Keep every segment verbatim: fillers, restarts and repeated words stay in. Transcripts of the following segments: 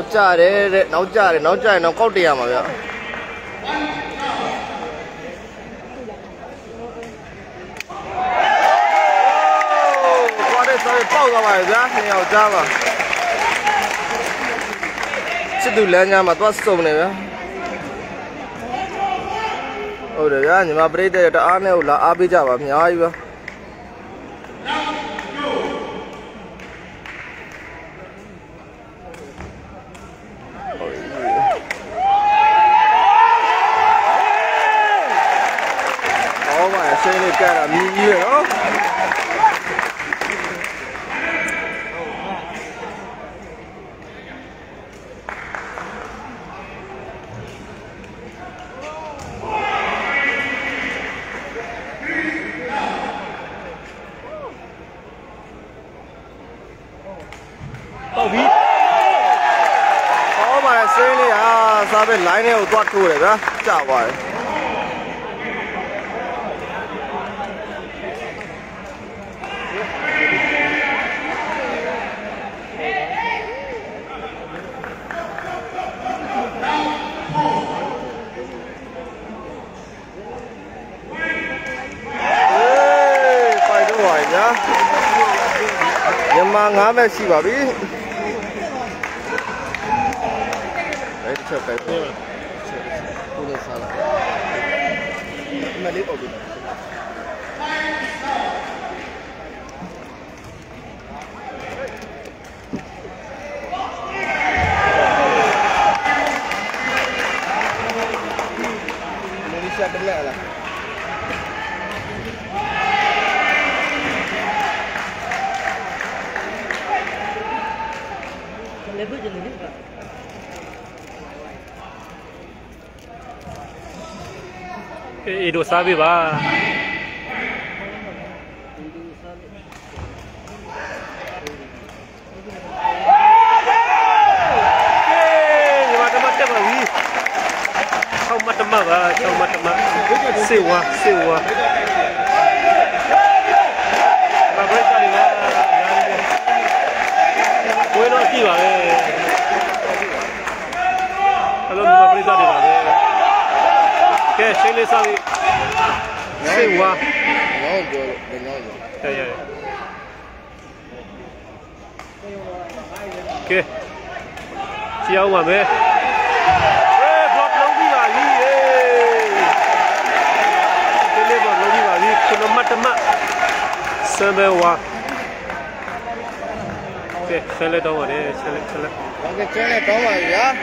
နောက်ကျတယ်တဲ့နောက်ကျတယ်နောက်ကျရင်တော့ကောက်တရမှာဗျပေါက်သွားပါဗျာနှစ်ယောက်ကြားပါစစ်သူလမ်းကြားမှာသွားစုံနေဗျာဟုတ်တယ်ဗျာညီမပရိသတ်တအားနဲ့လာအားပေးကြပါအများကြီးဗျာဟောပါဆင်းလေးကတာမြည်ကြီးရနော်ပေါက်ပြီဟောပါဆင်းလေးဟာစားပဲ line ထဲကိုသွားထိုးတယ်ဗျာကျသွားတယ်မြန်မာငါးမဲ့ရှိပါပြီအဲ့ဒီချက်ပဲကိုလည်းစားလာမလေးပေါ့ပြီလေးချက်တက်လာလားအေးတို့စားပြီပါညီမတမတက်ပါပြီ၆မတမပါ၆မတမစေဝါစေဝါဘာပဲစားရပါဘွေးတော့ကြည့်ပါလေအဲ့လိုမျိုးပြိဿတွေပါလေကဲရှင်းလေးစားပြီစေဝါငေါ့ပြောလို့ငေါ့ပြောရရကဲကြည့်အောင်ပါမယ်အေးဘောလုံးပြီးပါပြီအေးဒီလေးဘောလုံးပြီးပါပြီခုနမတ်တမစံပဲဝါကဲဆဲလက်တော့ပါတယ်ဆဲလက်ဆဲလက်ဟုတ်ကဲ့ကျဲလက်တော့ပါဗျာ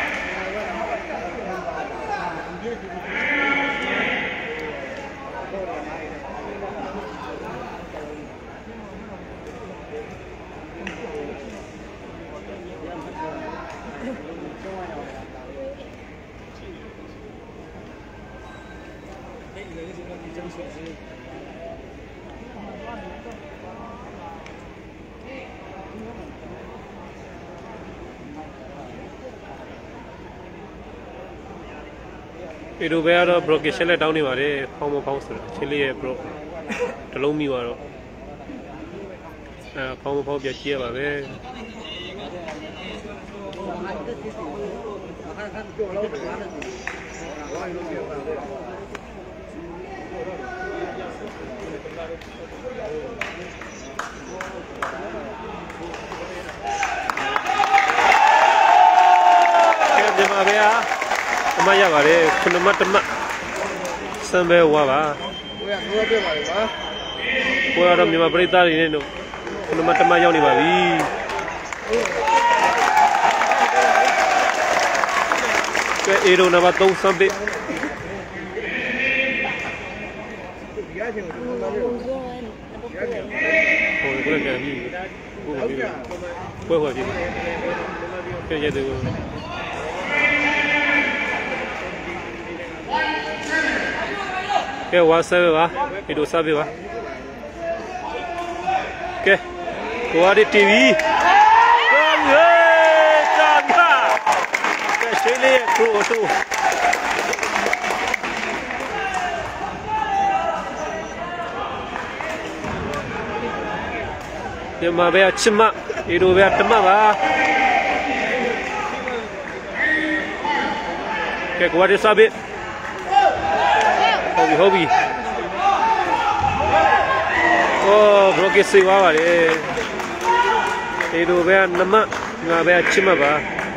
ဒီလိုပဲတော့ broke ရှက်လက်တောင်းနေပါတယ်ဖောင်းမဖောင်းဆိုတော့ချင်းလေးရဲ့ bro တလုံးမိသွားတော့အဲဖောင်းမဖောင်းပြကြည့်ရပါပဲကဲဒီမှာပဲအမရပါတယ်ခုနမတမစံပဲဝါပါကိုရကိုရပြပါလေပါကိုရတော့မြန်မာပြည်သားတွေနဲ့တော့ခုနမတမရောက်နေပါပြီကဲအေရိုနံပါတ်၃စံပဲရချင်းကိုမလာလို့ရချင်းဟိုကိုလည်းကြပြီကိုလည်းပြီပွဲဟောကြည့်ကဲရတယ်ကိုကဲဝါဆဲပါဒီလိုစားပေးပါကဲကိုရတဲ့ တီဗီ ကောင်းရေတာတာကဲရှင်းလေးကိုတို့ဒီမှာပဲချစ်မဒီလိုပဲတမပါကဲကိုကတည်းစားပြီးဟုတ်ပြီဟုတ်ပြီအော်ဘလော့ကစေးသွားပါလေဒီလိုပဲနမငါပဲချစ်မှာပါ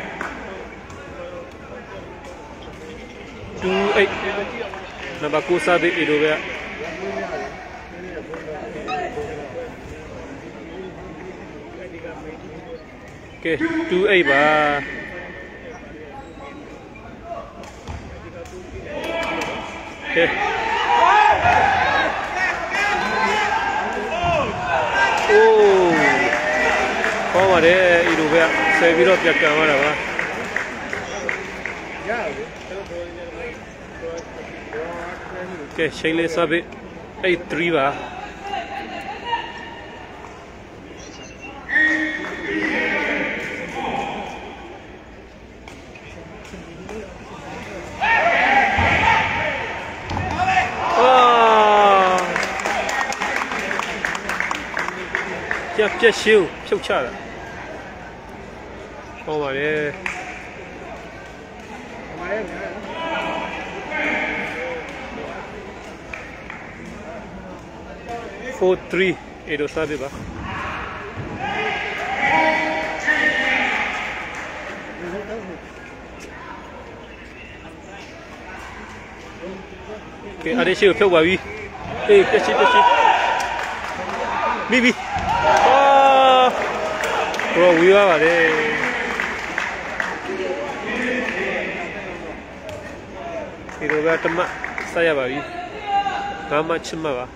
two eight numberကိုစားပြီးဒီလိုပဲကဲtwo eightပါကဲအိုးဟောပါတယ်ဒီလိုပဲဆယ်ပြီးတော့ပြတ်ကန်သွားတာပါကဲရှိန်လေးစားပြီးeight threeပါပြက်ရှင်းဖြုတ်ချတာဟောပါလေfour threeအဲ့လိုစားပြပါကဲအဲ့ဒီရှေ့ကိုဖြုတ်ပါပြီအေးပြက်ရှင်းပြက်ရှင်းမိပြီအော်ဘရောဝီးသွားပါလေဒီလိုပဲတမဆက်ရပါပြီငါမှချစ်မှာပါ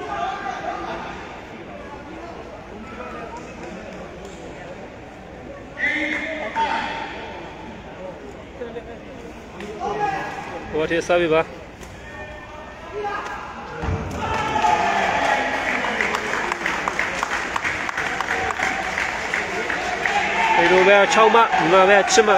ဘောတေးစားပြီပါဒီလိုပဲ၆မှဒီမှာပဲချစ်မှ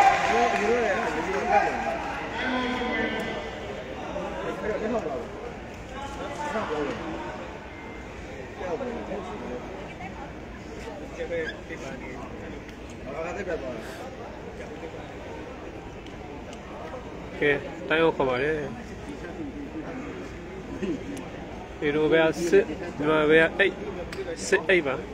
ကဲတိုင်းအောင်ခေါ်ပါလေဒီလိုပဲစစ်ဒီမှာပဲeight six eightပါ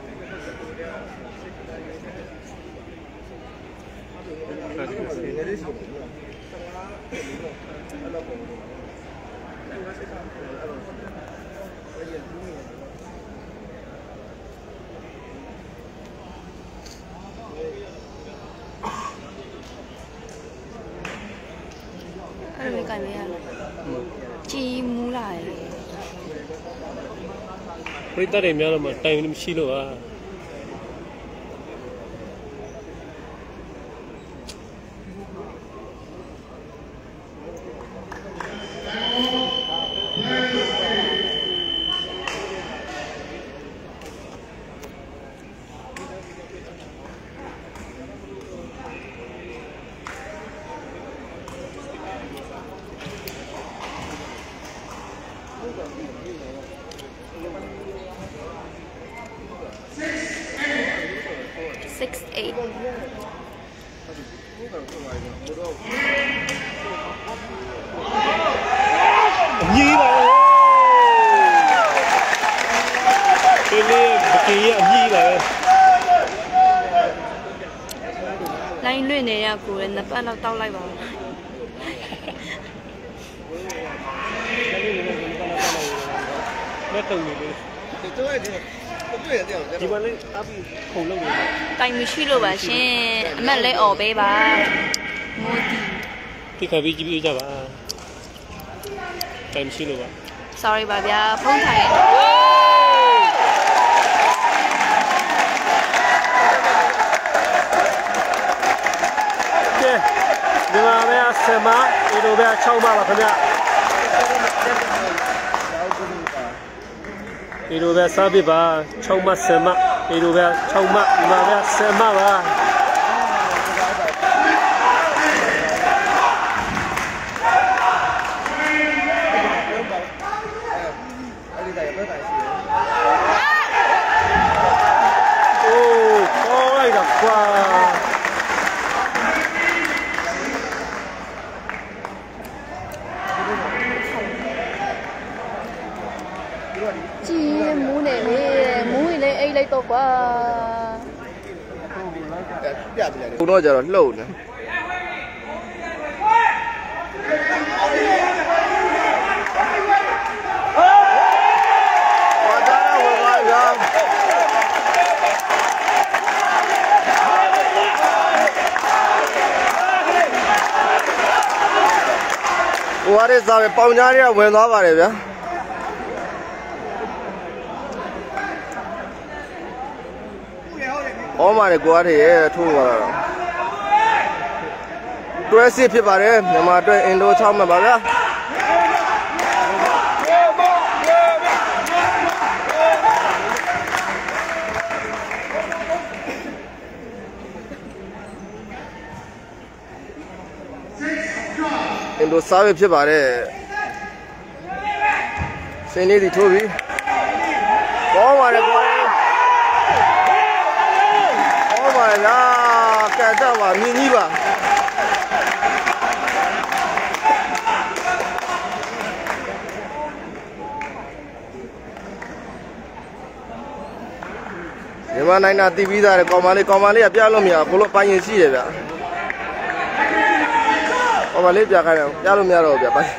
အဲ့လိုကလည်းရတယ်ကြီးမူးလာတယ်ပြိတ္တတွေများတော့မှတိုင်မရှိလို့ပါ six eight ညီးပါဒီလေးဘကီရအညီးပါပဲလိုင်းလွင့်နေရကိုလည်းနှစ်ပတ်လောက်တောက်လိုက်ပါဦးမဲ့တုံနေလေတော်ရတယ်တွေ့ရတယ်ဒီမှာလေးအပြီးခုံလုံးနေတယ်တိုင်မရှိလို့ပါရှင်အမက်လေးអော်ပေးပါမိုးတီဒီခါပြီးကြည့်ပြကြပါတိုင်မရှိလို့ပါ sorry ပါဗျာဖုန်းထိုင်ကဲဒီမှာပဲဆယ်မဒီလိုပဲ၆မပါခင်ဗျဒီလိုပဲစားပြပါ၆မဆယ်မဒီလိုပဲ၆မဒီမှာပဲဆယ်မပါကကွာဘုံတော့ကြတော့လှုပ်နေဝါဒါဝါပါဗျာဟိုရစားပဲပေါင်ကြားတွေကဝင်သွားပါတယ်ဗျာဩမာလေကိုအားတွေရဲ့ထိုးသွားတာတွဲစစ်ဖြစ်ပါတယ်မြန်မာအတွက်အင်ဒို၆မှတ်ပါဗျာအင်ဒိုစားပဲဖြစ်ပါတယ်စင်းလေးဒီထိုးပြီကောင်းပါလေကွာကောင်းပါလားကတ်တော့ပါမြင်းကြီးပါမြန်မာနိုင်ငံတည်ပြီးသားတယ်ကောင်မလေးကောင်မလေးကပြလို့မရဘူးဘလို့ပိုင်းရင်ရှိတယ်ဗျကောင်မလေးပြခိုင်းတယ်ပြလို့မရတော့ဗျပိုင်း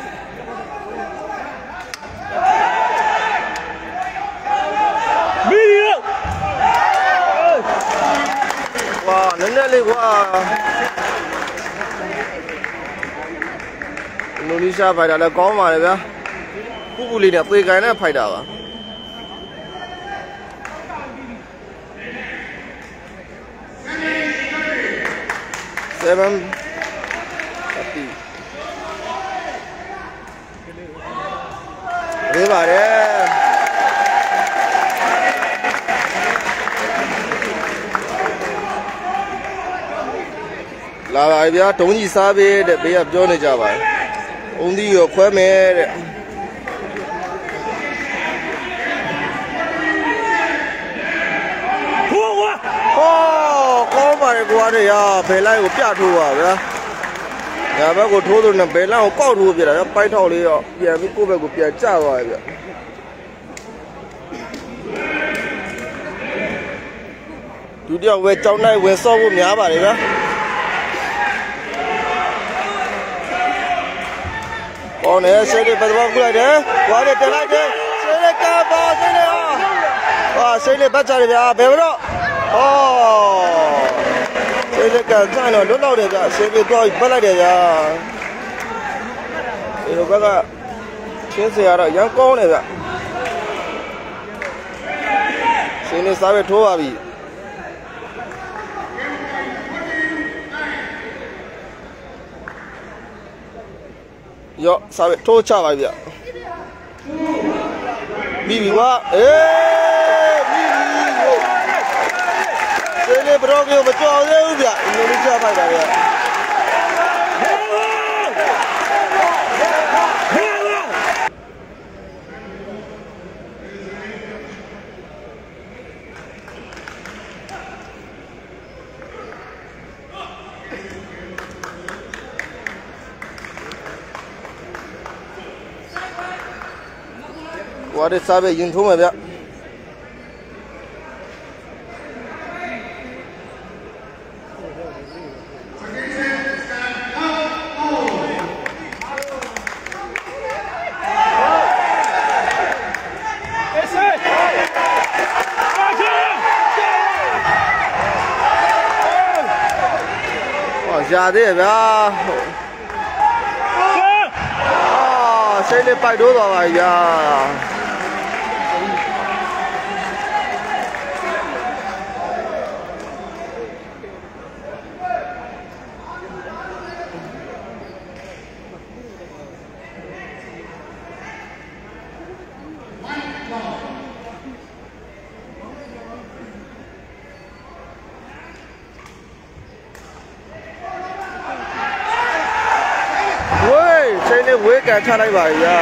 မီးရဝါနည်းနည်းလေးကွာအင်ဒိုနီးရှားဖိုက်တာလည်းကောင်းပါလေဗျာပူပူလေးနဲ့သေကန်နဲ့ဖိုက်တာပါseven thirty ရေးပါတယ်လာပါဗျာတုံးကြီးစားပေးတဲ့ဘေးကပြောနေကြပါတယ်။အုံးသီးရောခွဲမယ်တဲ့။ဟိုးဝါဟောကောင်းပါလေကွာတဲ့ရာဘယ်လိုက်ကိုပြထိုးပါဗျာ။ညာဘက်ကိုထိုးလို့နဲ့ဘယ်လိုက်ကိုကောက်ထိုးပြတာဗျာပိုက်ထောက်လေးရောပြန်ပြီးကိုယ့်ဘက်ကိုပြန်ကျသွားတယ်ဗျာ။ဒုတိယဝဲကြောင်းနိုင်ဝင်ဆော့ဖို့များပါတယ်ဗျာ။ကောင်းတယ်ဆေးလေးပတ်သွားခုလိုက်တယ်။ဝါလေးတက်လိုက်တယ်။ဆေးလေးကပါဆေးလေးဟာ။ဟာဆေးလေးပတ်ချတယ်ဗျာဘယ်မလို့။အော်ဆေးလေးကစမ်းတော့လွတ်တော့တယ်ဗျာဆေးလေးတော့ပတ်လိုက်တယ်ဗျာ။ဒီလိုဘက်ကချင်းစရာတော့ရန်ကောင်းတယ်ဗျာ။ဆေးလေးစားပဲထိုးပါပြီ။ရောစားပဲထိုးချပါဗျာမိပြီကွာအေးမိပြီဆေးလေးဘရော့ကိုမကြော်သေးဘူးဗျာအင်ဒိုနီးရှားဖိုက်တာဗျာဝါတဲ့စားပဲရင်ထုံးမှာဗျရာသေးဗျာအာစိတ်လေးပိုက်တိုးသွားပါဗျာဝေးကန်ချလိုက်ပါဗျာ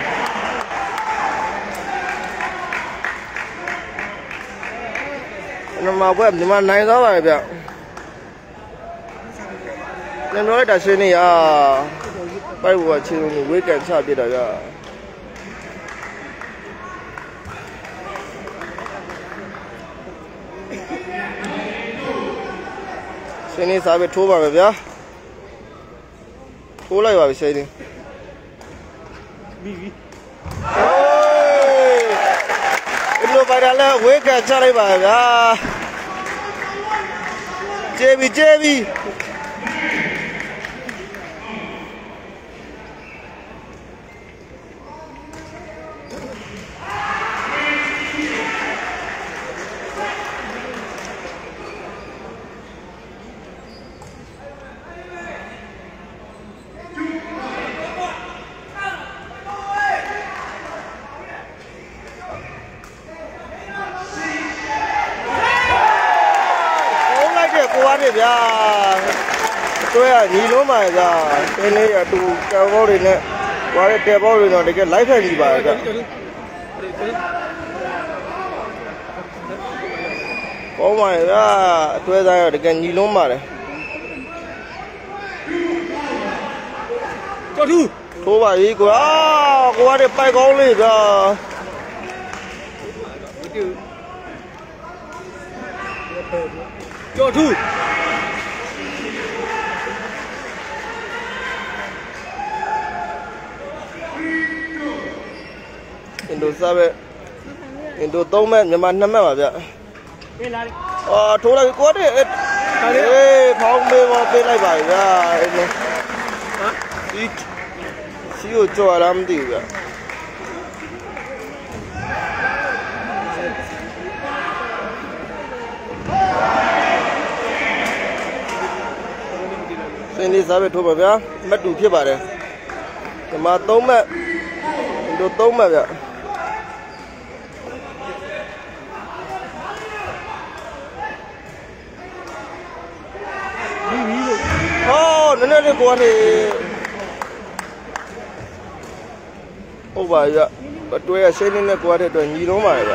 နမဘွဲ့မြန်မာနိုင်သွားပါဗျာကျွန်တော်လိုက်တာရှင်းနေရပိုက်ဘွားချင်းဝေးကန်ချပြတာဗျာင်းလေးစားပြီးထိုးပါမယ်ဗျာထိုးလိုက်ပါပြီစိန်းလေးပြီးပြီဟိုးဒီလိုပါရလဲဝေးကချလိုက်ပါဗျာကျေပြီကျေပြီဗျာတွဲရညီလုံးပါဗျာအင်းလေးအတူကြောင်ဘောတွေနဲ့ွားတဲ့တဲဘောတွေတော့တကယ်လိုက်ဖက်ကြီးပါဗျာဘောပါဗျာအတွဲသားရတကယ်ညီလုံးပါတယ်ကျော်ထူးထိုးပါပြီကွာကိုကတဲ့ပိုက်ကောင်းလေးဗျာကျော်ထူးအင်ဒိုစားပဲအင်ဒိုသုံးမဲ့မြန်မာနှစ်မဲ့ပါဗျပေးလာအော်ထိုးလိုက်ကိုတဲ့အေးဖောင်းမေးပါပေးလိုက်ပါဗျာအဲ့လိုဟမ်ဒီစီကိုကြော်ရမ်းတည်ဗျာစင်းလေးစားပဲထိုးပါဗျာမတ်တူဖြစ်ပါတယ်ဒီမှာသုံးမဲ့အင်ဒိုသုံးမဲ့ဗျာနည်းနည်းလေးကိုကနေဟုတ်ပါဗျအတွဲရရှင်းနေနဲ့ကိုရတဲ့အတွက်ညီလုံးပါလေဗျ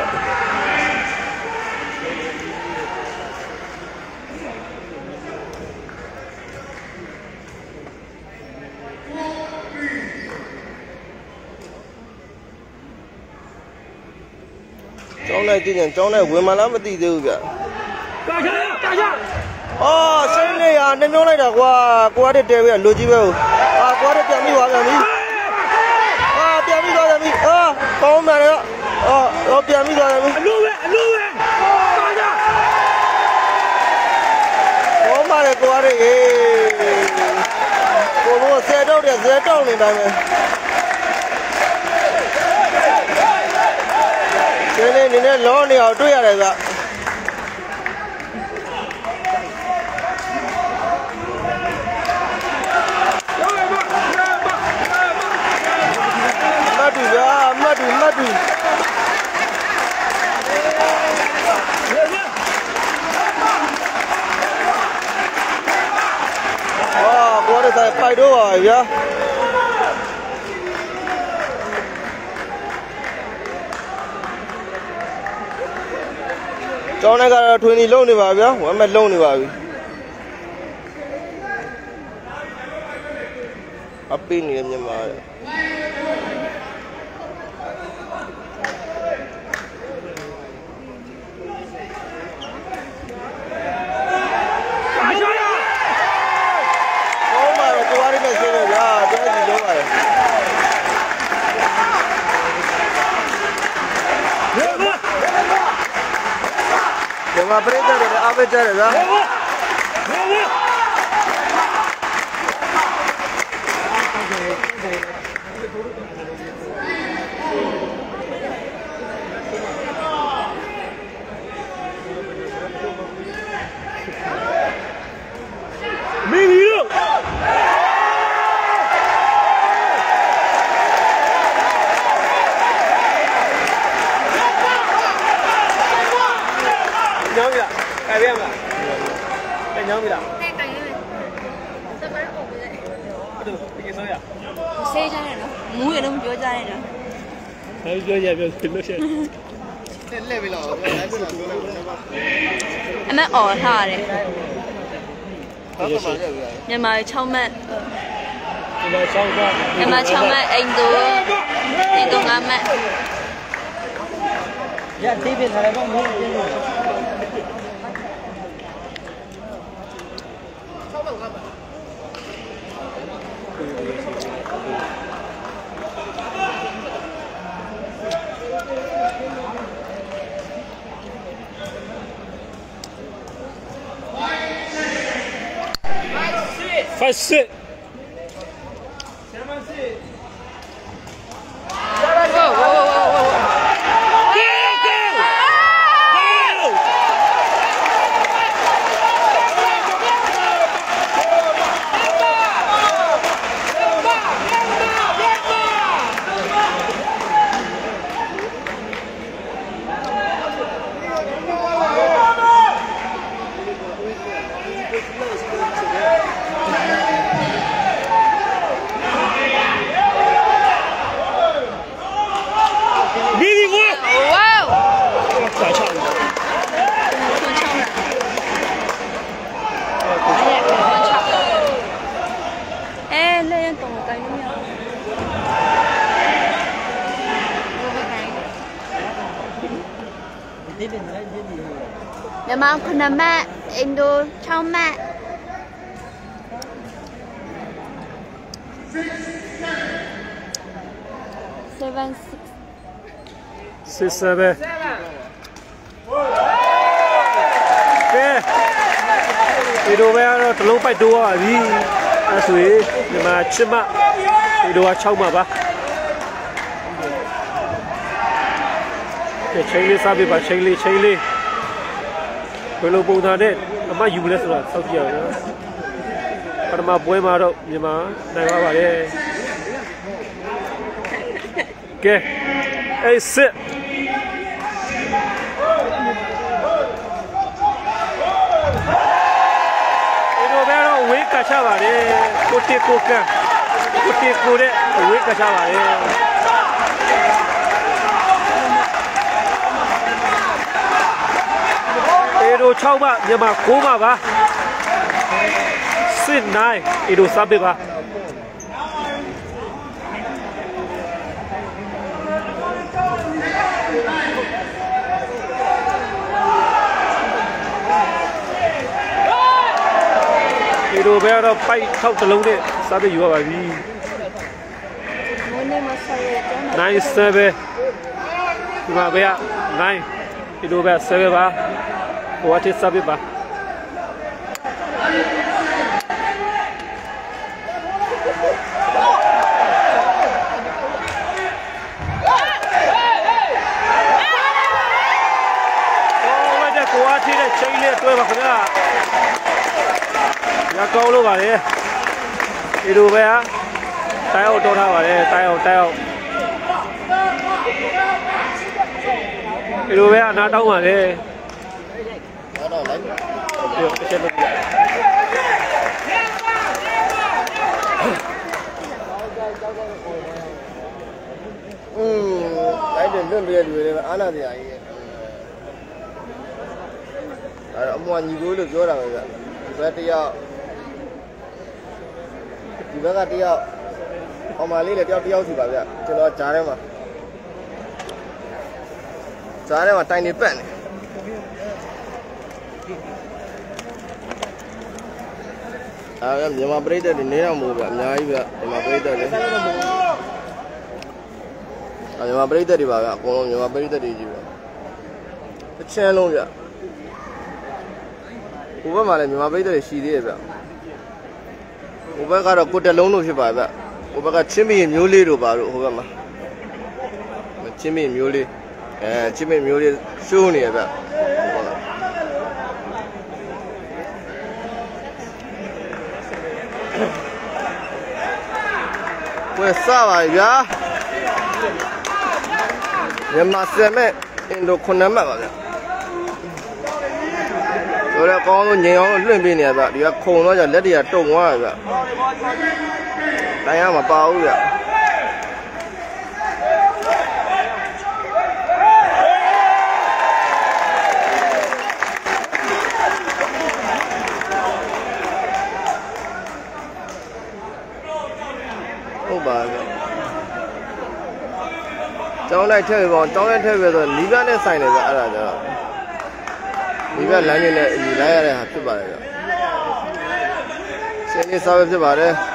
ကျောင်းလိုက်ကြည့်ရင်ကျောင်းလိုက်ဝင်မလားမသိသေးဘူးဗျကာချာကာချာအော်စိတ်လေးရနှမျိုးလိုက်တာကွာကိုရတဲ့တဲပဲလူကြီးပဲအာကိုရတဲ့ပြန်ပြီးသွားပြန်ပြီအာပြန်ပြီးသွားပြန်ပြီအာကောင်းတယ်ရောအော်တော့ပြန်ပြီးသွားပြန်ပြီအလူပဲအလူပဲကာချာကောင်းပါလေကိုရတဲ့အေးကိုဘိုးဆယ်တော့တယ်ဆယ်တော့နေတိုင်းပဲစိတ်လေးနည်းနည်းလောနေအောင်တွေ့ရတယ်ဗျမတ်တူမတ်တူအာဘောရတဲ့ပိုက်တော့ပါဗျာကျောင်းထဲကတော့ထွင်နေလုံးနေပါဗျာဝမ်းမဲ့လုံးနေပါပြီအပင်းနေမြန်မာတဲ့မြန်မာပြည်သားတွေအားပေးကြတယ်ဗျာမီမီလို့ညောင်းပြီလားခိုင်ပြရမလားအဲညောင်းပြီလားခိုင်ခိုင်လေးပဲစပယ်ပုံပဲအဲ့ဒါဒီဆိုရဆေးချတယ်နော်မူးရတော့ပြောကြတယ်နော်ဟဲ့ပြောရပြောလို့ရှိရင်လက်ပြီလားအမအော်ထားတယ်မြန်မာ၆မှတ်မြန်မာ၆မှတ်အိမ်တို့အိမ်တို့၅မှတ်ရတိပြထားတယ်ပေါ့မင်း快四。 Memang kena mat Indo chau mat. Seven six. Six seven. Okay. Ido bây giờ lâu phải đua à đi. À suy nhưng mà chim mà Ido chau mà ba. Okay, Chile sabi ba Chile Chile. Kalau pun ada, ama yules lah, Saudi Arabia. Kalau ma boy maro, ni ma, naik apa dia? Okay, eh sit. Itu baru wake kaca balik, kote koka, kote kore, wake kaca balik. Ido chau mà nhưng mà cố mà ba xin này Ido sabi ba Ido bây giờ bay thâu từ lâu đấy sabi vừa vậy đi nine seven nhưng mà bây giờ nine Ido bây giờ seven ba What is sabi ba? Oh, macam kuat sih deh, Chile tu macamnya. Ya kau lu balik. Itu apa? Tahu tu tahu balik, tahu tahu. Itu apa? Nak tahu balik. Được, cái chân lưng. Ừ, cái đường đường đường đường ăn là gì vậy? À, ông mua nhiều đồ được chưa rồi vậy? Bây giờ thì bây giờ thì ông mà lấy lại tiêu tiêu thì bảo vậy, cho nó trả đấy mà, trả đấy mà tay nếp bẹn. À, em giờ mà bây giờ thì nếu mà mua vậy, nhái vậy, mà bây giờ thì, à, giờ mà bây giờ thì bảo vậy, còn giờ mà bây giờ thì gì vậy? Cái chén luôn vậy. Ủa mà lại giờ mà bây giờ thì xí đi vậy. Ủa cái đó cột lông nó thì bảo vậy. Ủa cái chim bị miêu lê rồi bảo rồi, ủa mà, chim bị miêu lê, à, chim bị miêu lê sâu này vậy. Quê sao vậy ya? Nhưng mà xem ấy, Indo không nắm mà vậy. Rồi là con nó nhiều nó lên bên này vậy, đi không nó giờ lấy đi trồng quá vậy. Đây mà bao vậy. Bà cháu này chơi còn cháu này chơi về rồi lý văn này xài này vậy là rồi lý văn lấy như này lý lấy này hạt chút bà này xe đi sao chút bà đây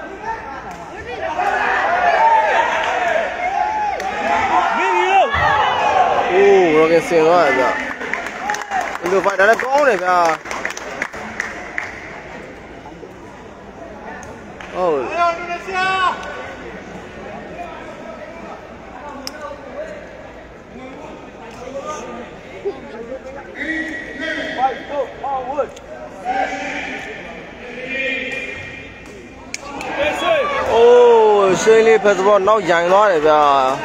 ô rồi cái xe nó là vậy được phải đã có này kìa 哦，水里拍子包闹严了的边，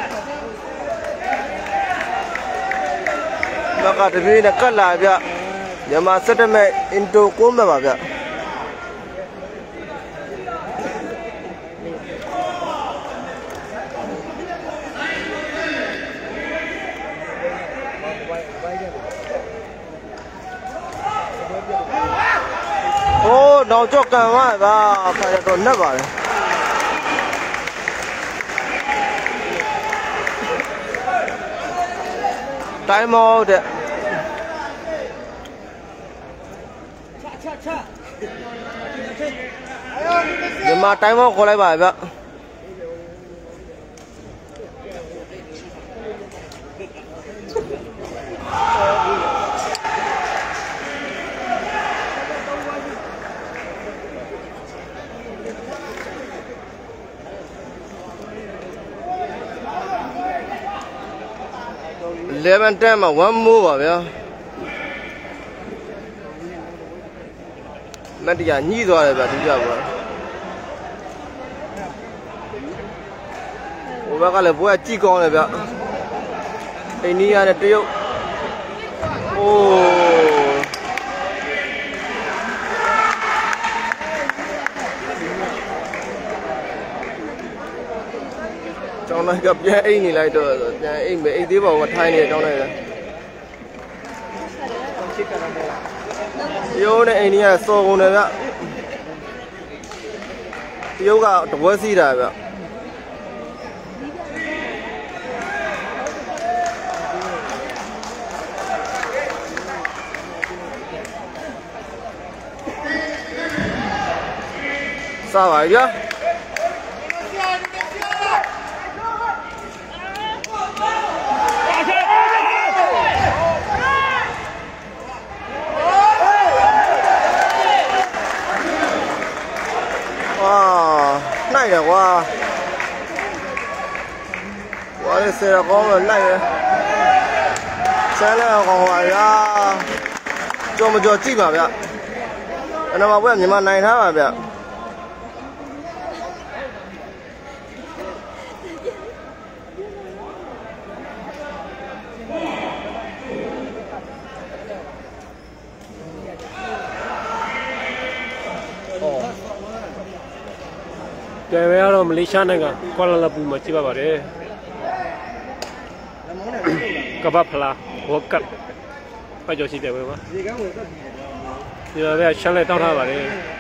那个这边的干来边，要么是这边印度过来吧边。哦，闹着干嘛吧？看着多那个。time out 你妈 time out 过来吧吧eleven time mà one move à vậy mấy đứa nhí rồi vậy bây giờ vậy ủa cái này bữa chỉ con này vậy cái này là tiêu ô trong này gặp nhà anh này lại rồi nhà anh bị anh tí vào mặt hai này trong này này yêu này anh này so con này vậy yêu cả đuôi gì đấy vậy sao vậy chứ wow này là wow wow đây xe là con rồi này xe là còn hoài ra cho một chỗ chi vào vậy nó mà quen nhưng mà này thế mà vậy cái bé đó Malaysia này cả Kuala Lumpur mà chỉ bảo đấy các bác là hồ cắt phải cho chị đẹp không giờ bây giờ sáng nay tao ra bảo đấy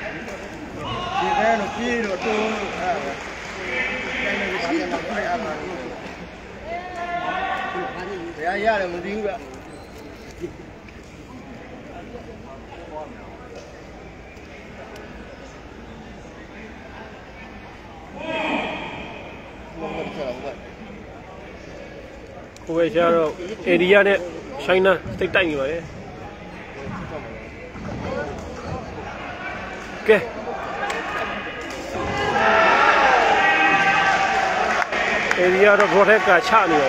cô ấy sẽ rồi area này China tích tạnh như vậy ok area đó có thể cả chả nữa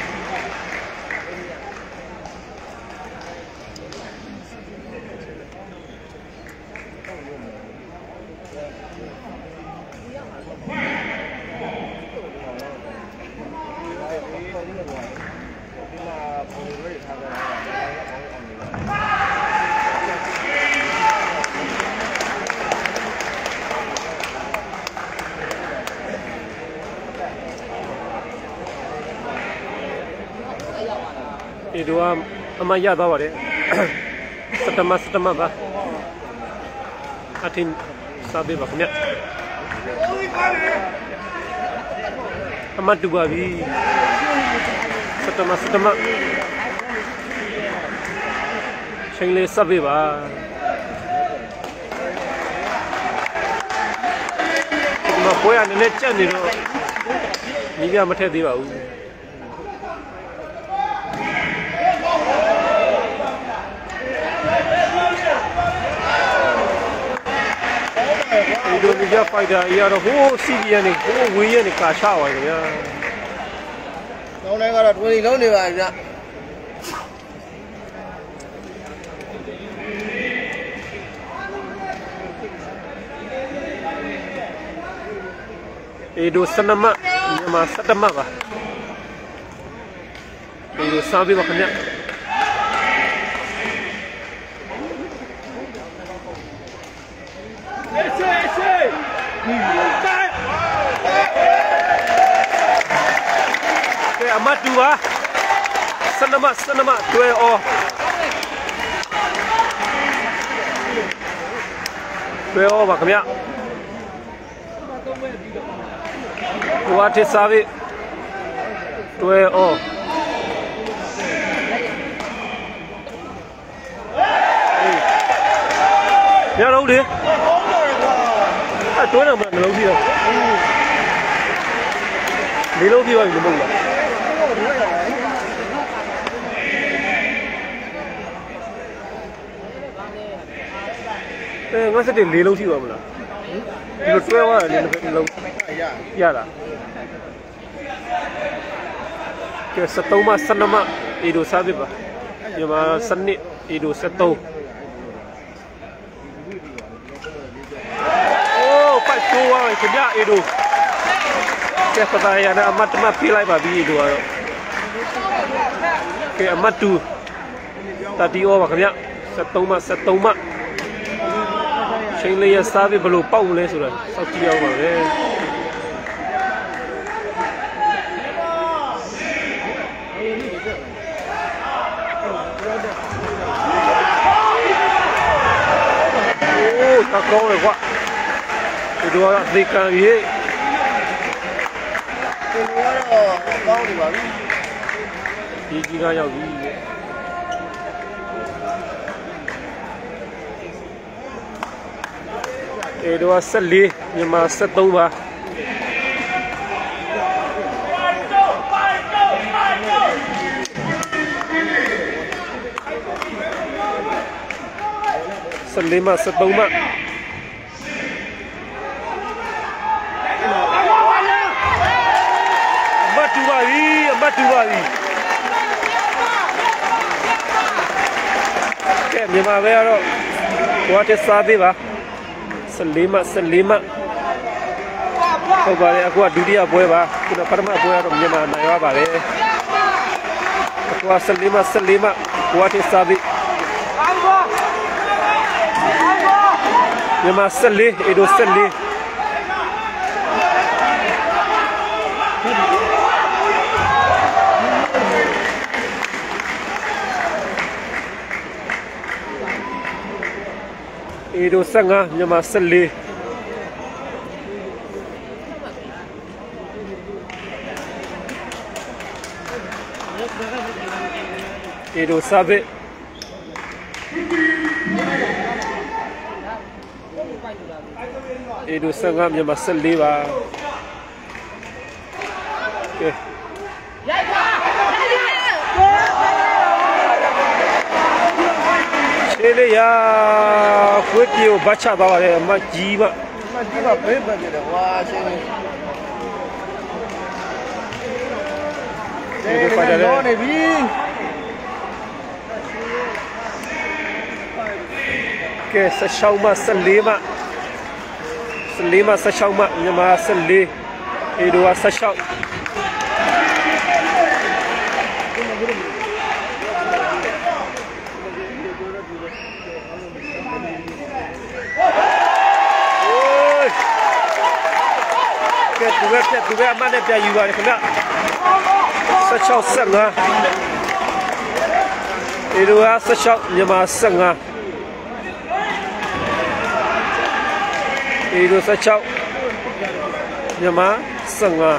itu amaya bawa deh setema setema bah atin sabi bah punya amat dua bi setema setema sengle sabi bah cuma poya nenek cen itu ni dia mati di bawah ဒီလိုမျိုး fighter ကြီးကတော့ဟိုး စီးရီယန်နေဟိုးဝေးရနေကာချသွားတယ်ဗျာနောက်တိုင်းကတော့တွင်လုံးနေပါဗျာအေဒိုစနမမြန်မာစတမပါအေဒိုစားပြီးပါခင်ဗျအမတူပါစနမစနမတွဲအောတွဲအောပါခင်ဗျဟိုအထစ်စားပြီးတွဲအောရတော့လေအဲ့တွဲတော့မနှလုံးကြည့်တော့လေးလုံးကြည့်ပါပြီမဟုတ်လားအဲငါစတဲ့လေးလုံးရှိပါမလားဒီလိုတွဲသွားတယ်လည်းတစ်လုံးရရလားကဲစက်သုံးမစနမအေဒိုစားပြီပါဒီမှာစနစ်အေဒိုစက်သုံးအိုးပတ်တိုးသွားပြီခင်ဗျအေဒိုကဲပတာရနာအမတ်မပြေးလိုက်ပါပြီအေဒိုကတော့ကဲအမတ်တူတတီအောပါခင်ဗျစက်သုံးမစက်သုံးမချိန်လေးရစားပြီးဘလို့ပေါက်လဲဆိုတော့စောက်ကြည့်အောင်ပါပဲโอ้ตะကောင်းလေကွာဒီတော့ဒီကံကြီးဒီလိုကတော့ကောင်းနေပါပြီဒီကြီးကရောက်ပြီအေဒိုဆက်လေးမြန်မာဆက်သုံးပါဆက်လေးမဆက်သုံးမအမတ်တူပါပြီအမတ်တူပါပြီကဲမြန်မာပဲကတော့ဟိုတက်စားသေးပါစလေးမစလေးမဟုတ်ပါလေအခုကဒုတိယပွဲပါခုနပထမပွဲကတော့မြန်မာနိုင်ရပါလေအခုကစလေးမစလေးမဟိုတက်စားသေးမြန်မာစလေးအေဒိုစလေးအေဒိုဆက်ငါမြန်မာဆက်လေးအေဒိုဆာဘေအေဒိုဆက်ငါမြန်မာဆက်လေးပါကဲရိုက်ပါလေလေယာခွေးပြေကိုဘတ်ချသွားပါတယ်အမကြီးမအမကြီးကဘေးပတ်နေတယ်ဝါရှင်ဒီဖိုင်တယ်တော့နေပြီကဲဆက်ရှောင်းမဆက်လေးမဆက်လေးမဆက်ရှောင်းမမြန်မာဆက်လေးအေဒိုကဆက်ရှောင်းကဲသူပဲပြသူပဲအမနဲ့ပြယူပါတယ်ခင်ဗျဆက်ချောက်ဆက်ငါအေဒိုကဆက်ချောက်မြန်မာဆက်ငါအေဒိုဆက်ချောက်မြန်မာဆက်ငါ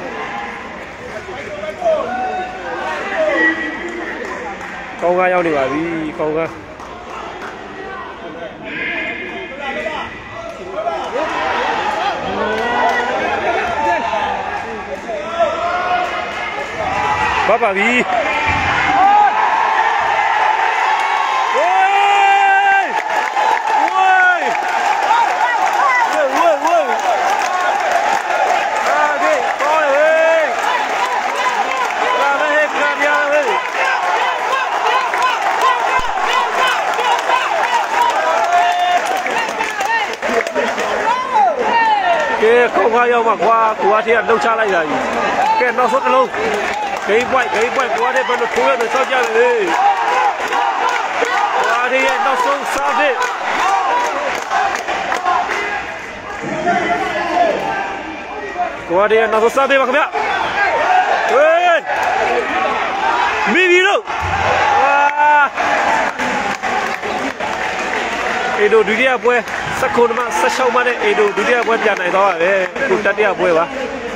ကောင်းကားရောက်နေပါပြီကောင်းကားပါပါပြီဝိုးဝိုးဝိုးဝိုးခါရောက်မှကွာကိုကတည်းကလှုပ်ချလိုက်တာကြီးကဲနောက်ဆုံးတစ်လုံးဂိမ်းပွိုက်ဂိမ်းပွိုက်ကိုကတည်းကဘယ်လိုထိုးရလဲစောက်ကြလေကိုကတည်းကနောက်ဆုံးစားတဲ့ကိုကတည်းကနောက်ဆုံးစားတဲ့ပါခင်ဗျဟေးမိပြီလို့ဝါအေဒိုဒုတိယပွဲစက္ကုနမဆက်ရှောက်မနဲ့အေဒိုဒုတိယပွဲပြန်နိုင်သွားပါပဲကိုတတိယပွဲပါ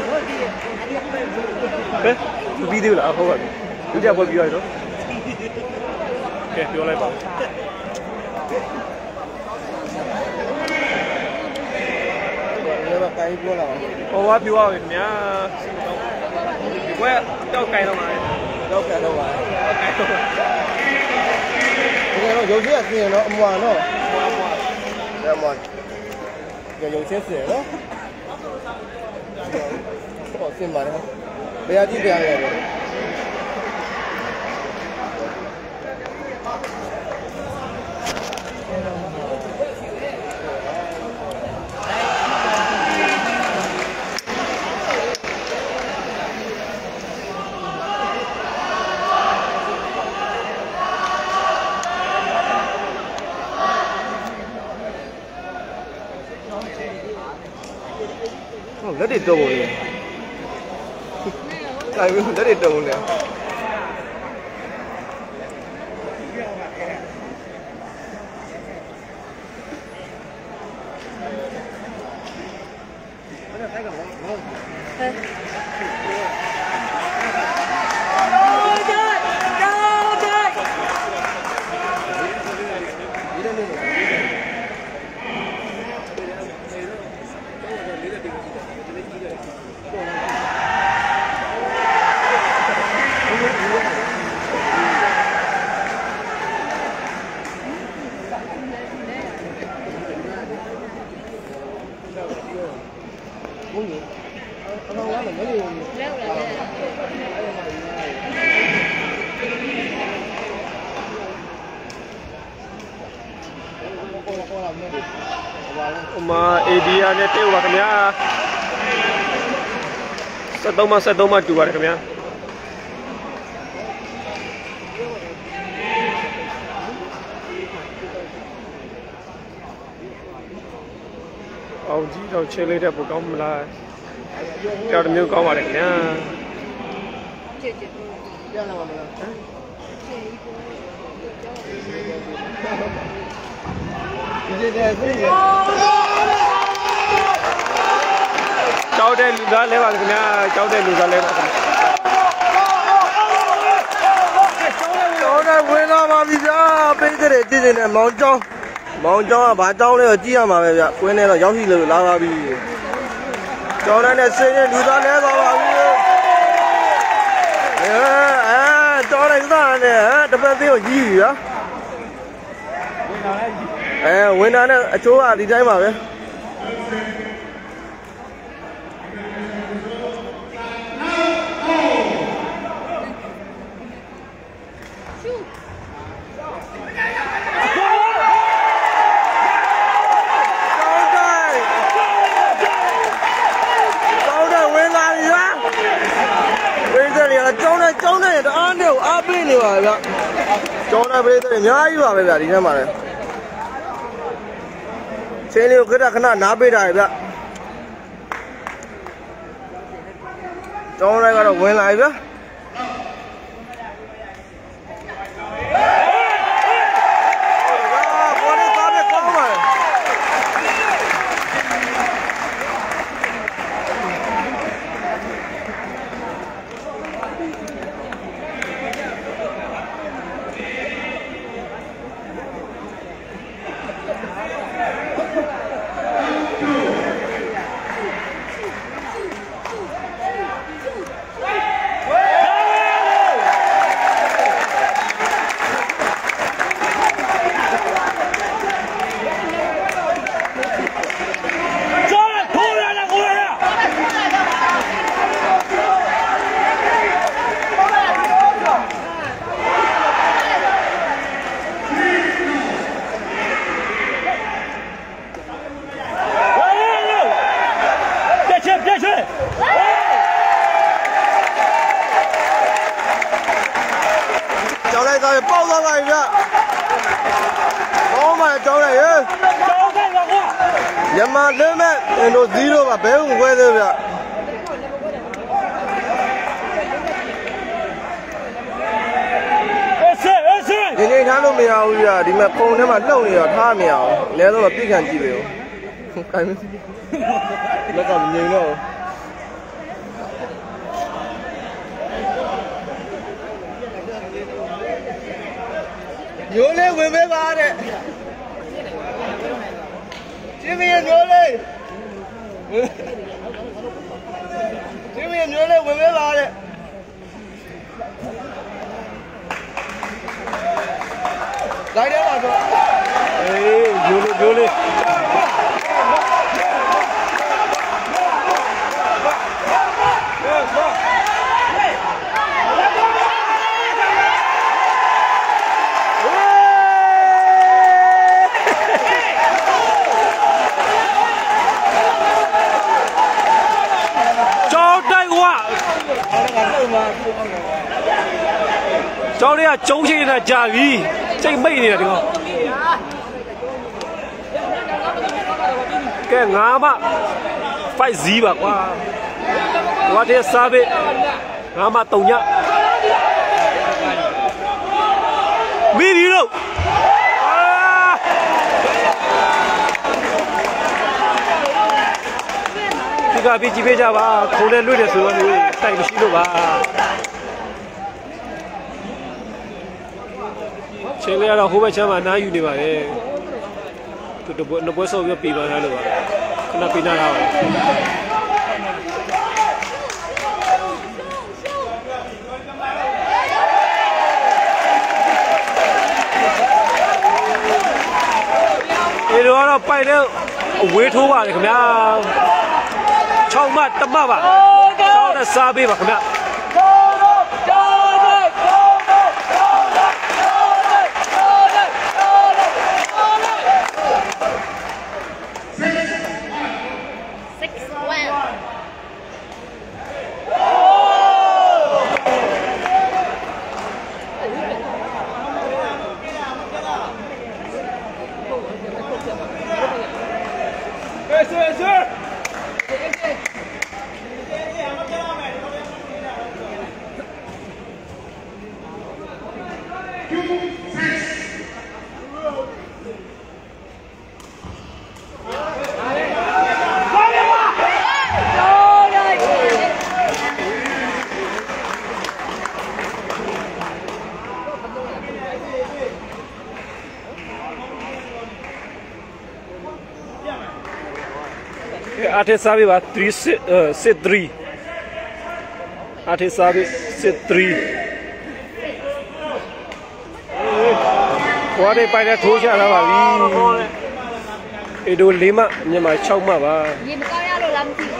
ဟဲ့သူပြီးသေးလားဟုတ်ပါပြီဒုတိယပွဲပြီးသွားပြီနော်ကဲပြောလိုက်ပါလည်းကိုင်းပြောလာပါဟောว่าပြောရပြီခင်ဗျာဒီကွက်တောက်ကိုင်းတော့မှာတောက်ကန်တော့ပါဒီကတော့ရုပ်ကြီးအစင်တော့အမွာတော့အမွာအမွာအမွာရုပ်ချင်းစင်နော်ဟောစင်ပါတယ်ဘယ်အကြည့်ပြရလဲလက်တွေတုံးနေ။ဒါမျိုးလက်တွေတုံးနေ။มาเอเดียเนี่ยเตี้ยวပါခင်ဗျာ73မှာ73မှာတူပါတယ်ခင်ဗျာအောင်ကြီးတော့ချေလေးတဲ့ပိုကောင်းမလားကြောက်တမျိုးကောင်းပါတယ်ခင်ဗျာချေချေပြန်လာပါမလားဟမ်ဒီတဲ့ပြေးကြောက်တဲ့လူသားလဲပါခင်ဗျာကြောက်တဲ့လူသားလဲပါခင်ဗျာကြောက်တဲ့ဝင်လာပါပြီဗျာပိတ်တဲ့ကြည့်နေတဲ့မောင်ကျောင်းမောင်ကျောင်းကဘာကျောင်းလဲတော့ကြည့်ရမှာပဲဗျကွင်းထဲတော့ရောက်ရှိလို့လာပါပြီကျောင်းထဲနဲ့ဆင်းရင်လူသားလဲသွားပါပြီအဲအဲကျောင်းလိုက်သားနဲ့တပတ်သေးကိုကြီးပြီဗျာအဲဝင်တာနဲ့အချိုးကဒီတိုင်းပါပဲကျောင်းနဲ့တအားနဲ့အားပေးနေပါဗျကျောင်းနဲ့ပြည်သူတွေအများကြီးပါပဲဗျဒီထဲမှာလည်းချင်းလေးကိုခဏခဏနားပေးတာဗျကျောင်းလိုက်ကတော့ဝင်လာပြီဗျ爆到外边。好嘛，招来人。မြန်မာလက်မဲ့အင်ဒိုzeroပါဘဲဝင်ခွဲသေးဗျာဒီနေ့ထားလို့မရဘူးဗျာဒီမှာပုံထဲမှာလှုပ်နေတော့ထားမရအောင်အနည်းဆုံးတော့ပြည့်ခံကြည့်ပဲဟုတ်ကိုင်းလက်ကမငြိမ်တော့ညိုးလေးဝင်ပေးပါတဲ့ကျင်းမရညိုးလေးကျင်းမရညိုးလေးဝင်ပေးပါတဲ့လိုက်တယ်ပါတော့အေးညိုးလေးညိုးလေးကျောင်းလေးကကျုံးရှိနေတာကြာပြီစိတ်မိတ်နေတာဒီကောင်ကဲငါမဖိုက်ဇီးပါကွာဝါတဲ့စားပဲငါမတုံညမီဒီလို့ဒီကပြကြည့်ပေးကြပါခုံနဲ့လွတ်တယ်ဆိုတော့လေတိုက်မရှိလို့ပါချင်းလေးကတော့ဟိုဘက်ချမ်းမှာနားယူနေပါတယ်သူတပွဲနှစ်ပွဲဆော့ပြီးပြည်ပါလားလို့ပါခဏပြနာထားပါဒီလိုကတော့ပိုက်တဲ့အဝေးထိုးပါတယ်ခင်ဗျာ၆မှတ်တမတ်ပါ၆နဲ့စားပေးပါခင်ဗျာआठ साबी बात three sit three आठ साबी sit three वारे पायरे ठोचा ना बाबी ये दो lima न्यमा छौ मा बा ये मका या लो लम थी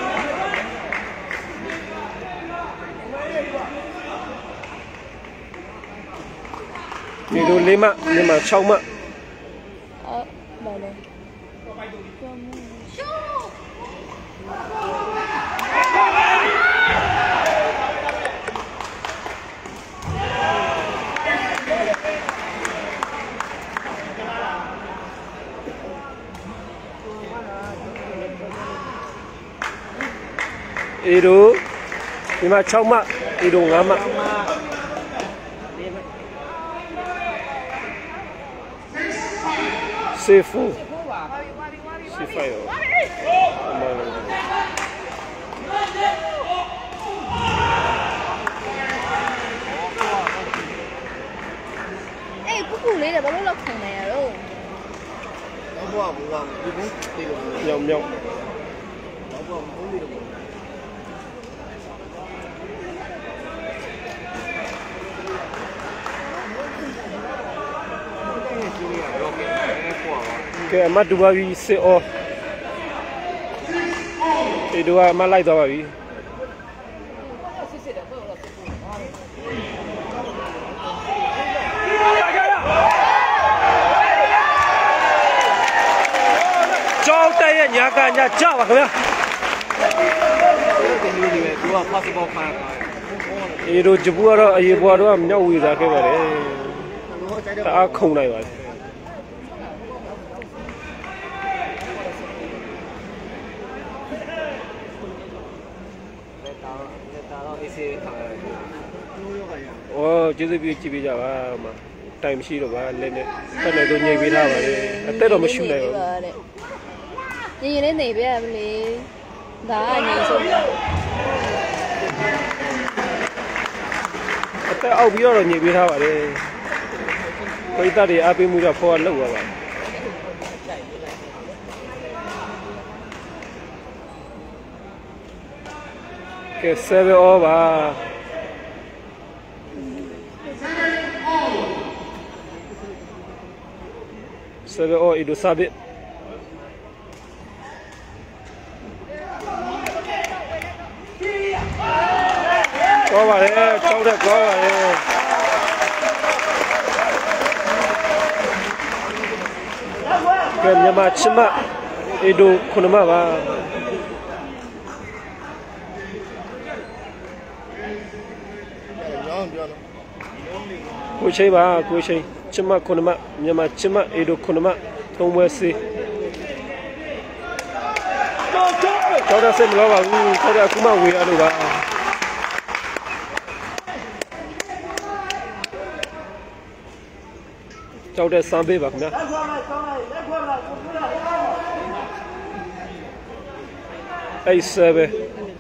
ये दो lima न्यमा छौ मा अ बाले Iru, lima cuma, iru ngama. Sefu, sefayo. Eh, buku ni dah baru lok sana ya lo. Buah buah, ibu. Nyom nyom. Buah buah, ibu. Okay, amat dua bi se o. Eh dua malai dua bi. Jauh tanya nyaga nyak jauh apa kau? Dua passport mana? Eh dua jebuar, eh jebuar dua menjauh ida ke mana? တအားခုံနိုင်ပါလေအော်ကျေးဇူးပြုကြည့်ပေးကြပါမတိုင်မရှိတော့ပါလက်နဲ့တက်နေတော့ညှိပေးထားပါလေအသက်တော့မရှိနိုင်ဘူးညင်လေးနေပြရမလေဒါကညင်ဆုံးအသက်အောက်ပြီးတော့ညှိပေးထားပါလေပရိသတ်တွေအားပေးမှုတော့ဖော်လောက်ပါပါကဲဆယ်ဘအောပါဆယ်ဘအောအီဒိုဆာဘစ်ကောပါလေတောက်တဲ့ကောပါလေကဲမြန်မာချမအီဒိုခုနမပါကိုရှိပါကိုရှိချမခုနမမြန်မာချမအီဒိုခုနမသုံးဝဲစီတော်တော်စင်မလို့ပါဘူးတော်တော်အခုမှဝေရလို့ပါကြောက်တဲ့စမ်းပေးပါခင်ဗျာအဲ့ဆယ်ပဲ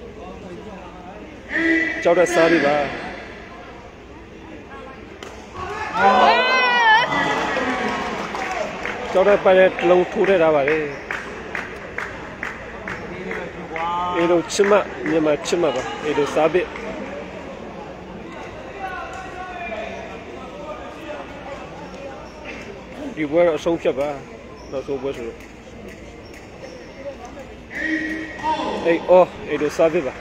ကြောက်တဲ့စားပေးပါကြောက်တဲ့ပိုင်တဲ့လုံးထိုးထဲထားပါလေအေးလို့ချမမြန်မာချမပါအေးလို့စားပေးဒီဘွဲအဆုံးဖြတ်ပါတော့ဆိုဘွဲဆိုအေးအော်အေးလို့စားပေးပါ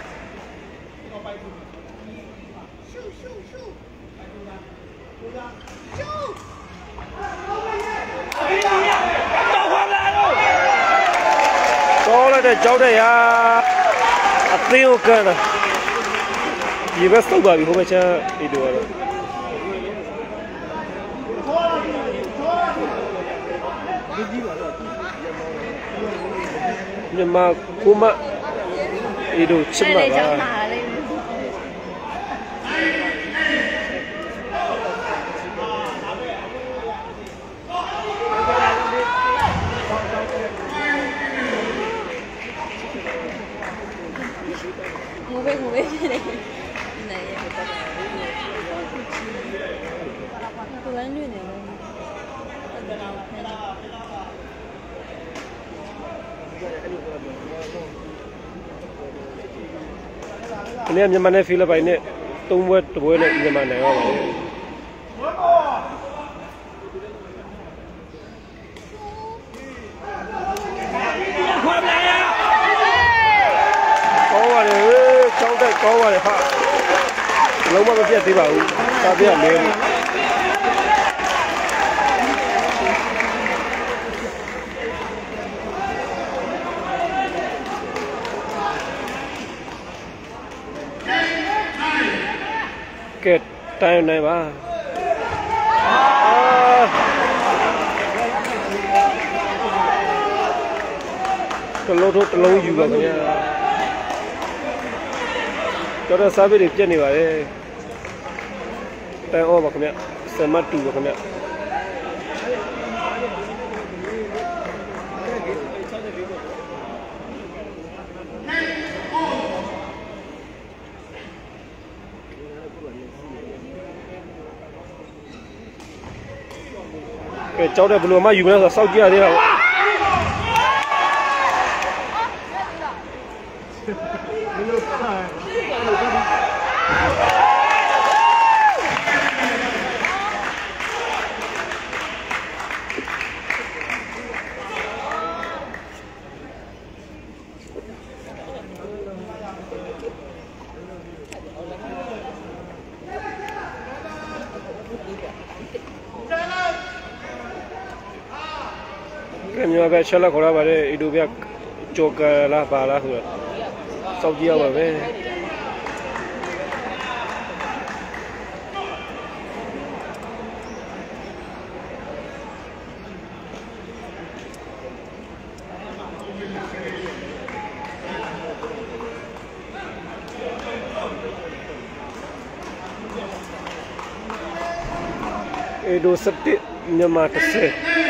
တော်လိုက်တဲ့ကြောက်တဲ့ရာအသိကိုကန်တာဒီဘက်စုပ်ပါပြီဟိုဘက်ချမ်းအေးတို့ကတော့မြန်မာကုမအေးတို့ချစ်မှာပါငိုပဲငိုပဲဖြစ်နေနေရပါတော့ဘယ်ညနေလဲဒီနေ့မြန်မာနဲ့ဖိလစ်ပိုင်နဲ့သုံးဘွဲတစ်ဘွဲနဲ့မြန်မာနိုင်ရပါတယ်ကောပါလေကြောက်တဲ့ကောပါလေဟာလုံးဝမပြတ်သေးပါဘူးစာပြရလဲလို့ကဲတိုင်းနိုင်ပါတလုံးတော့တလုံးယူပါခင်ဗျာတော်တော်စားပြီးပြက်နေပါလေတိုင်အောပါခင်ဗျစမတ်တူပါခင်ဗျကဲကြောက်တဲ့ဘလူမယူမလဲဆိုစောက်ကြည့်ရသေးတာပေါ့ကဲမြန်မာပဲချက်လက်ခေါ်ရပါတယ်အီဒိုပြဂျိုကာလားပါလားဆိုတော့စောက်ကြည့်ရပါပဲကအေဒိုစတစ်မြန်မာတစ်ဆယ်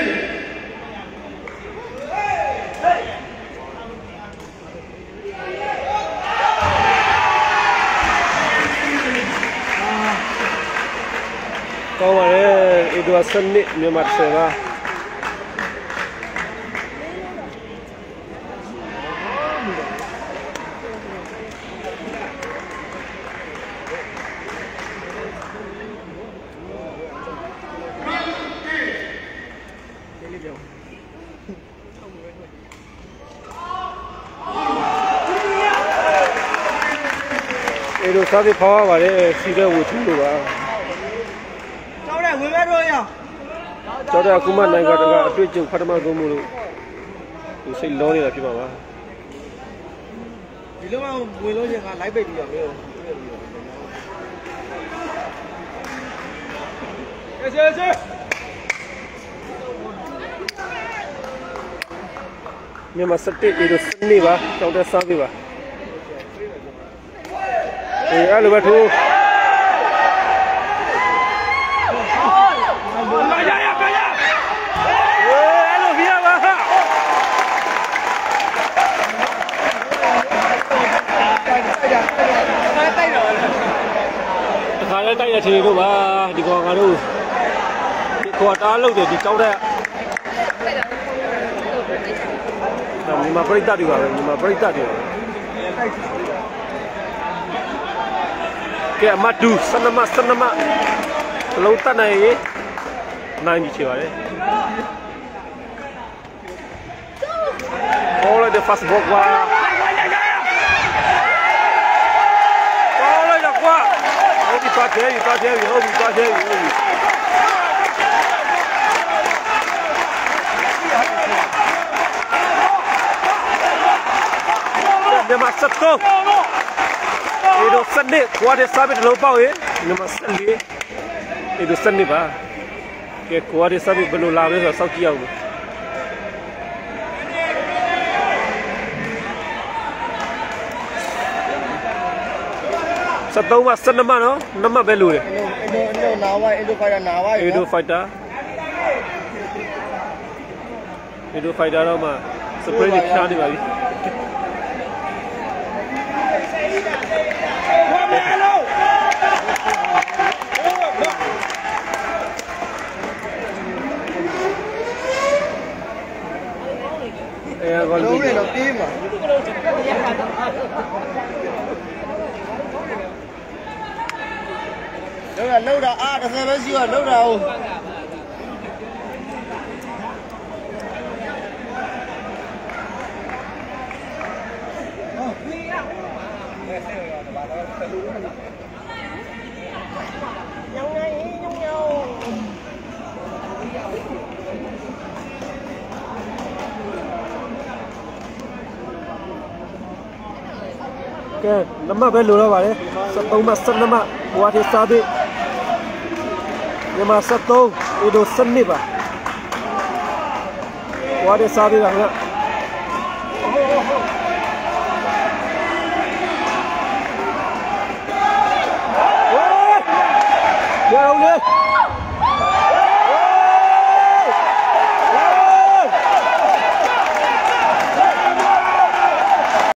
ကောင်းပါလေအေဒိုစနစ်မြန်မာတစ်ဆယ်ပါအေဒိုစားပြီးဖောက်ရပါလေစီတဲ့ဝှထူးလို့ပါကျောင်းတဲ့ဝင်မဲ့တော့ရကျောင်းတဲ့အခုမှနိုင်ငံတကာအတွေ့အကြုံဖတ်တမကုန်မှုလို့ဒီစိတ်လောနေတာဖြစ်ပါပါဒီလိုမှဝင်လို့ရင်ကလိုက်ပိတ်ပြီးတော့မျိုးကျေကျေကျေမြန်မာစတစ်အေဒိုစနေပါကျောင်းတဲ့စားပြီးပါအေးအဲ့လိုပဲထိုးလာရရပါရအေးအဲ့လိုပြရပါဟာတခါလဲတိုက်ရချေတို့ပါဒီကောင်ငါတို့ဒီကွာတားလို့တယ်ဒီကြောက်တဲ့မြန်မာပရိသတ်တွေပါပဲမြန်မာပရိသတ်တွေကဲအမတူစနမစနမလုံးတတ်နိုင်ရေးနိုင်ပြီချေပါလေအော်လေ fast ball ကွာအော်လေကွာဟုတ်ပြီပါသေးပြီပါသေးပြီဟုတ်ပြီပါသေးပြီဟုတ်ပြီမြန်မာစက်တော့အေဒိုစနစ်ကွာတဲ့စားပြီးလုံးပေါက်ရေမြန်မာစလေးအေဒိုစနစ်ပါကဲကွာတဲ့စားပြီးဘယ်လိုလာလဲဆိုတော့စောက်ကြည့်အောင်စက်သုံးပါစနမနော်နမပဲလို့လေအေဒိုအေဒိုနာဝိုင်အေဒိုဖိုင်တာနာဝိုင်အေဒိုဖိုင်တာအေဒိုဖိုင်တာတော့မှစပရေးနဲ့ဖြားနေပါပြီအဲကောလုံးလည်းတော့ပြေးမှာတော့လှုပ်တာအားတစ်ဆယ်ပဲရှိတော့လှုပ်တာဟုတ်ကဲနမပဲလိုတော့ပါလေစက်သုံးမစက်နမဘွားတဲ့စားပြီးမြန်မာစက်သုံးအေဒိုစနစ်ပါဘွားတဲ့စားပြီးပါခင်ဗျ